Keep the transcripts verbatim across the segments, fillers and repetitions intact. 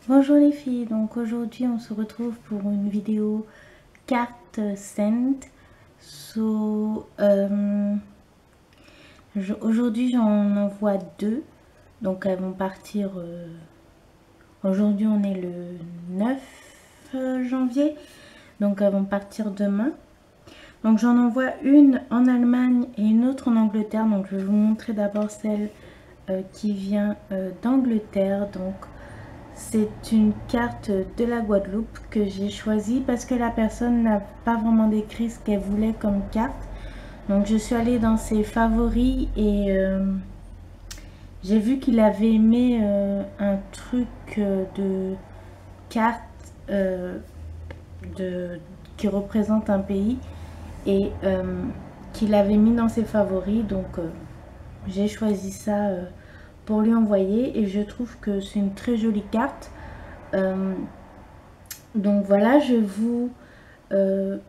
Bonjour les filles, donc aujourd'hui on se retrouve pour une vidéo carte send. So, euh, je- aujourd'hui j'en envoie deux, donc elles vont partir. euh, aujourd'hui on est le neuf janvier, donc elles vont partir demain. Donc j'en envoie une en Allemagne et une autre en Angleterre. Donc je vais vous montrer d'abord celle euh, qui vient euh, d'Angleterre. Donc c'est une carte de la Guadeloupe que j'ai choisie parce que la personne n'a pas vraiment décrit ce qu'elle voulait comme carte. Donc je suis allée dans ses favoris et euh, j'ai vu qu'il avait aimé euh, un truc euh, de carte euh, de, qui représente un pays et euh, qu'il avait mis dans ses favoris. Donc euh, j'ai choisi ça euh, pour lui envoyer et je trouve que c'est une très jolie carte. Euh, donc voilà, je vais vous euh,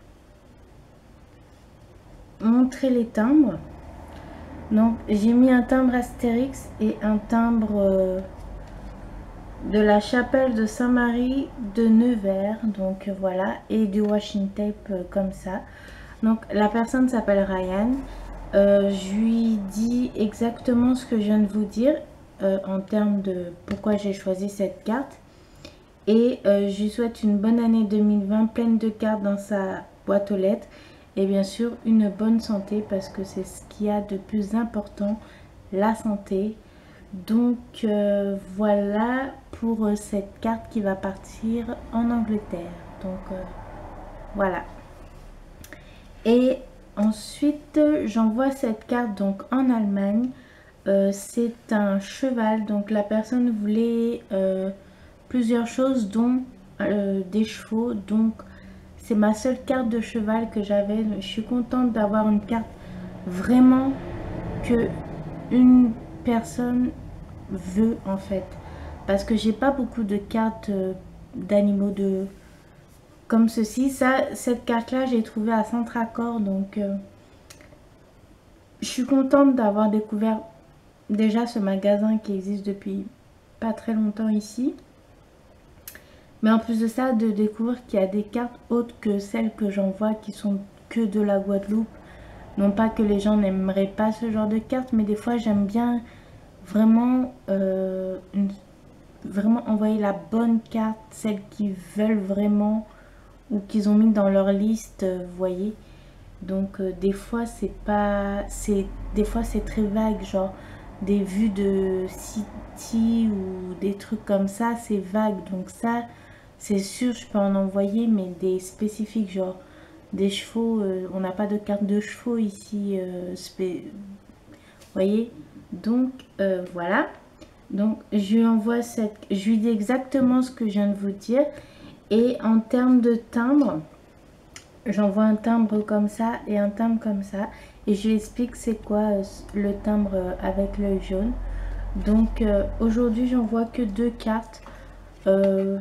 montrer les timbres. Donc j'ai mis un timbre Astérix et un timbre euh, de la chapelle de Saint-Marie de Nevers. Donc voilà, et du washing tape euh, comme ça. Donc la personne s'appelle Ryan. Euh, je lui dis exactement ce que je viens de vous dire euh, en termes de pourquoi j'ai choisi cette carte. Et euh, je lui souhaite une bonne année deux mille vingt, pleine de cartes dans sa boîte aux lettres. Et bien sûr, une bonne santé parce que c'est ce qu'il y a de plus important, la santé. Donc euh, voilà pour euh, cette carte qui va partir en Angleterre. Donc euh, voilà. Et ensuite, j'envoie cette carte donc en Allemagne. Euh, c'est un cheval. Donc la personne voulait euh, plusieurs choses, dont euh, des chevaux. Donc c'est ma seule carte de cheval que j'avais. Je suis contente d'avoir une carte vraiment que une personne veut en fait. Parce que j'ai pas beaucoup de cartes euh, d'animaux de comme ceci. Ça, cette carte là j'ai trouvé à Centracor. Donc euh, je suis contente d'avoir découvert déjà ce magasin qui existe depuis pas très longtemps ici. Mais en plus de ça, de découvrir qu'il y a des cartes autres que celles que j'envoie qui sont que de la Guadeloupe. Non pas que les gens n'aimeraient pas ce genre de cartes, mais des fois j'aime bien vraiment, euh, une, vraiment envoyer la bonne carte, celle qu'ils veulent vraiment ou qu'ils ont mis dans leur liste, vous voyez. Donc euh, des fois c'est pas, c'est des fois c'est très vague, genre des vues de city ou des trucs comme ça, c'est vague. Donc ça, c'est sûr, je peux en envoyer, mais des spécifiques, genre des chevaux. Euh, on n'a pas de carte de chevaux ici, euh, spé... vous voyez. Donc euh, voilà. Donc je lui envoie cette, je lui dis exactement ce que je viens de vous dire. Et en termes de timbre, j'envoie un timbre comme ça et un timbre comme ça. Et je lui explique c'est quoi euh, le timbre euh, avec l'œil jaune. Donc euh, aujourd'hui j'envoie que deux cartes. Euh,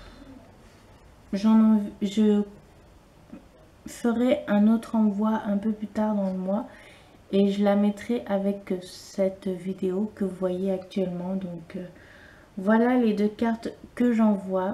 j'en je ferai un autre envoi un peu plus tard dans le mois. Et je la mettrai avec cette vidéo que vous voyez actuellement. Donc euh, voilà les deux cartes que j'envoie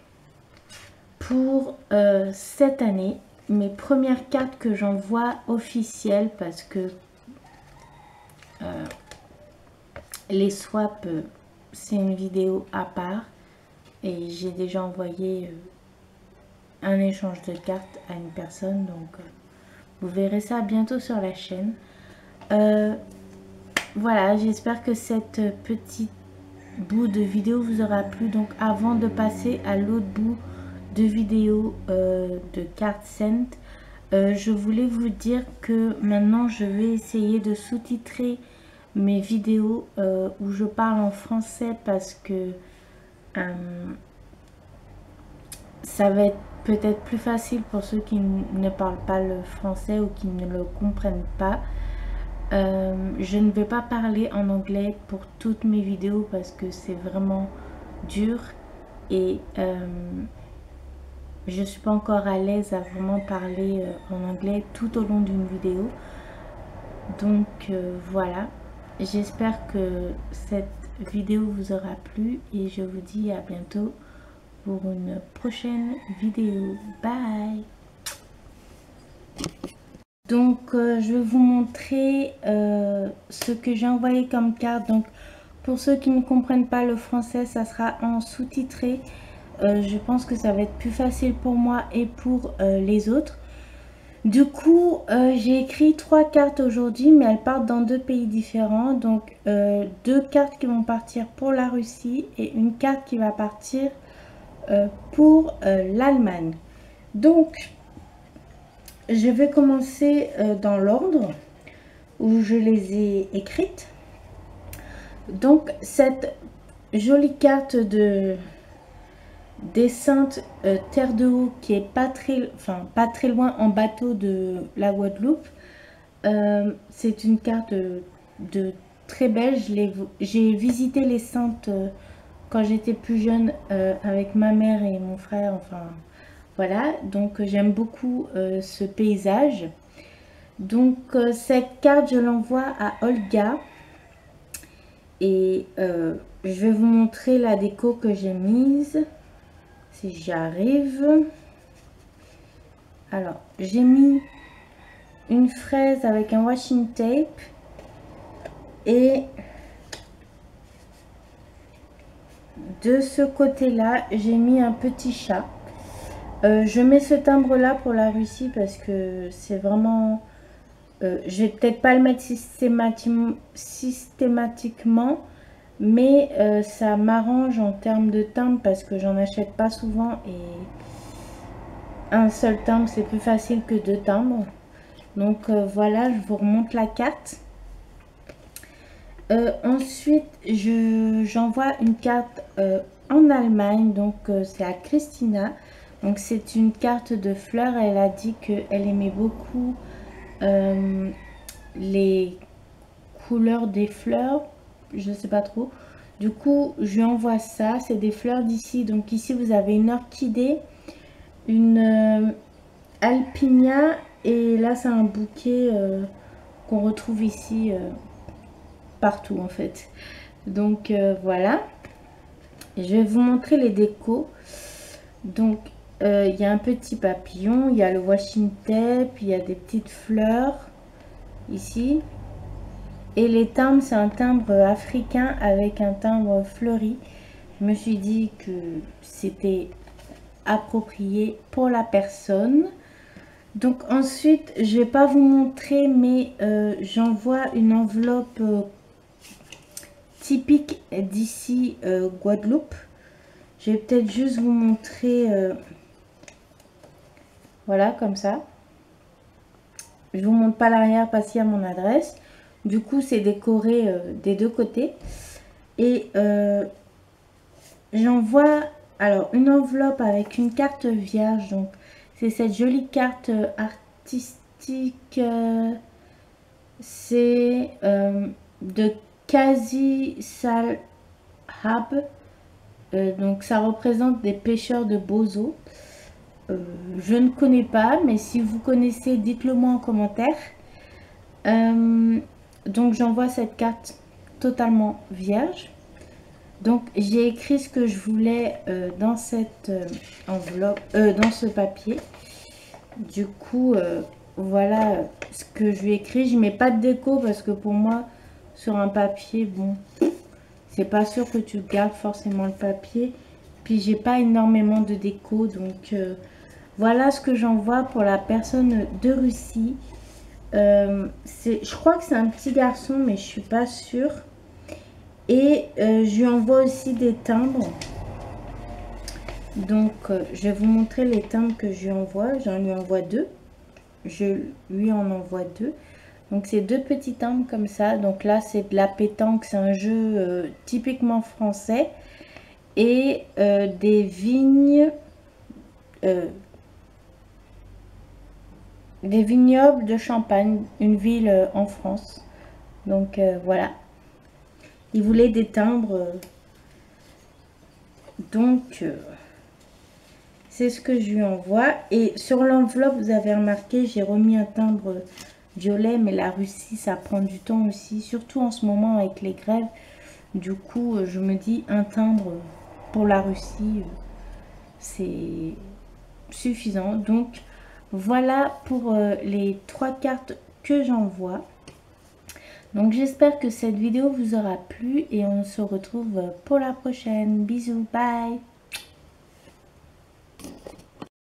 pour euh, cette année. Mes premières cartes que j'envoie officielles parce que euh, les swaps euh, c'est une vidéo à part et j'ai déjà envoyé euh, un échange de cartes à une personne. Donc euh, vous verrez ça bientôt sur la chaîne. Euh, voilà, j'espère que cette petite bout de vidéo vous aura plu. Donc avant de passer à l'autre bout de vidéo euh, de carte send, euh, je voulais vous dire que maintenant je vais essayer de sous-titrer mes vidéos euh, où je parle en français parce que euh, ça va être peut-être plus facile pour ceux qui ne parlent pas le français ou qui ne le comprennent pas. Euh, je ne vais pas parler en anglais pour toutes mes vidéos parce que c'est vraiment dur et euh, je ne suis pas encore à l'aise à vraiment parler euh, en anglais tout au long d'une vidéo. Donc euh, voilà, j'espère que cette vidéo vous aura plu et je vous dis à bientôt pour une prochaine vidéo. Bye. Donc euh, je vais vous montrer euh, ce que j'ai envoyé comme carte. Donc pour ceux qui ne comprennent pas le français, ça sera en sous-titré. Euh, je pense que ça va être plus facile pour moi et pour euh, les autres. Du coup, euh, j'ai écrit trois cartes aujourd'hui, mais elles partent dans deux pays différents. Donc, euh, deux cartes qui vont partir pour la Russie et une carte qui va partir euh, pour euh, l'Allemagne. Donc, je vais commencer euh, dans l'ordre où je les ai écrites. Donc, cette jolie carte de... des Saintes euh, Terre de Haut qui est pas très, enfin, pas très loin en bateau de la Guadeloupe. Euh, c'est une carte de, de très belle. J'ai visité les Saintes euh, quand j'étais plus jeune euh, avec ma mère et mon frère. Enfin, voilà. Donc, j'aime beaucoup euh, ce paysage. Donc, euh, cette carte, je l'envoie à Olga. Et euh, je vais vous montrer la déco que j'ai mise. Si j'y arrive. Alors, j'ai mis une fraise avec un washing tape. Et de ce côté-là, j'ai mis un petit chat. Euh, je mets ce timbre-là pour la Russie parce que c'est vraiment... Euh, je vais peut-être pas le mettre systématiquement, systématiquement mais euh, ça m'arrange en termes de timbre parce que j'en achète pas souvent et un seul timbre c'est plus facile que deux timbres. Donc euh, voilà, je vous remonte la carte. Euh, ensuite, je j'envoie une carte euh, en Allemagne, donc euh, c'est à Christina. Donc c'est une carte de fleurs. Elle a dit qu'elle aimait beaucoup euh, les couleurs des fleurs. Je sais pas trop. Du coup, je lui envoie ça. C'est des fleurs d'ici. Donc ici, vous avez une orchidée, une euh, alpinia. Et là, c'est un bouquet euh, qu'on retrouve ici euh, partout en fait. Donc euh, voilà. Je vais vous montrer les décos. Donc, il euh, y a un petit papillon. Il y a le washing tape. Il y a des petites fleurs ici. Et les timbres, c'est un timbre africain avec un timbre fleuri. Je me suis dit que c'était approprié pour la personne. Donc ensuite, je vais pas vous montrer, mais euh, j'envoie une enveloppe euh, typique d'ici euh, Guadeloupe. Je vais peut-être juste vous montrer, euh, voilà, comme ça. Je vous montre pas l'arrière parce qu'il y a mon adresse. Du coup, c'est décoré euh, des deux côtés. Et euh, j'envoie alors une enveloppe avec une carte vierge. Donc, c'est cette jolie carte artistique. Euh, c'est euh, de Kazi Salhab. Euh, donc, ça représente des pêcheurs de Bozo. Euh, je ne connais pas, mais si vous connaissez, dites-le moi en commentaire. Euh, donc j'envoie cette carte totalement vierge. Donc j'ai écrit ce que je voulais euh, dans cette euh, enveloppe, euh, dans ce papier. Du coup, euh, voilà ce que je lui ai écrit. Je mets pas de déco parce que pour moi, sur un papier, bon, c'est pas sûr que tu gardes forcément le papier. Puis j'ai pas énormément de déco, donc euh, voilà ce que j'envoie pour la personne de Russie. Euh, je crois que c'est un petit garçon, mais je suis pas sûre. Et euh, je lui envoie aussi des timbres. Donc euh, je vais vous montrer les timbres que je lui envoie. J'en lui envoie deux. Je lui en envoie deux. Donc c'est deux petits timbres comme ça. Donc là c'est de la pétanque, c'est un jeu euh, typiquement français. Et euh, des vignes, euh, des vignobles de Champagne, une ville euh, en France. Donc euh, voilà. Il voulait des timbres. Euh, donc euh, c'est ce que je lui envoie. Et sur l'enveloppe, vous avez remarqué, j'ai remis un timbre violet. Mais la Russie, ça prend du temps aussi. Surtout en ce moment avec les grèves. Du coup, je me dis un timbre pour la Russie, c'est suffisant. Donc, voilà pour les trois cartes que j'envoie. Donc, j'espère que cette vidéo vous aura plu et on se retrouve pour la prochaine. Bisous, bye!